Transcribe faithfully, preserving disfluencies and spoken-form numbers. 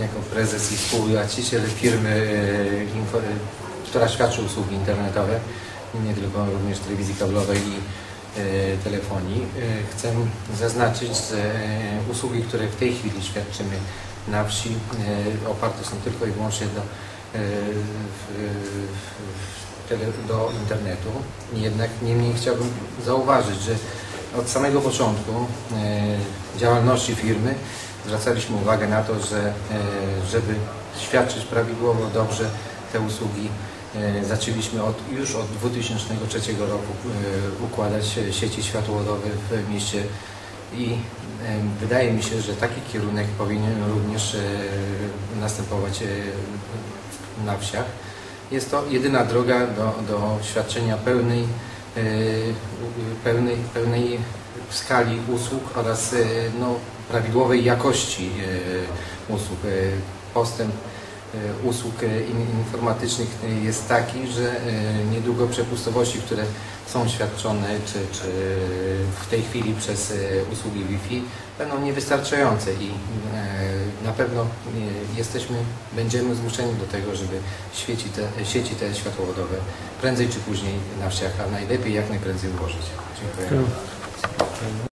jako prezes i współwłaściciel firmy, która świadczy usługi internetowe, nie tylko również telewizji kablowej i telefonii. Chcę zaznaczyć, że usługi, które w tej chwili świadczymy na wsi, oparte są tylko i wyłącznie do, do internetu. Jednak niemniej chciałbym zauważyć, że od samego początku działalności firmy zwracaliśmy uwagę na to, że żeby świadczyć prawidłowo, dobrze te usługi, zaczęliśmy od, już od dwa tysiące trzeciego roku układać sieci światłowodowe w mieście i wydaje mi się, że taki kierunek powinien również następować na wsiach. Jest to jedyna droga do, do świadczenia pełnej, pełnej, pełnej skali usług oraz no, prawidłowej jakości usług. Postęp usług informatycznych jest taki, że niedługo przepustowości, które są świadczone czy, czy w tej chwili przez usługi Wi-Fi, będą niewystarczające i na pewno jesteśmy, będziemy zmuszeni do tego, żeby sieci te, sieci te światłowodowe prędzej czy później na wsiach, a najlepiej jak najprędzej ułożyć. Dziękuję.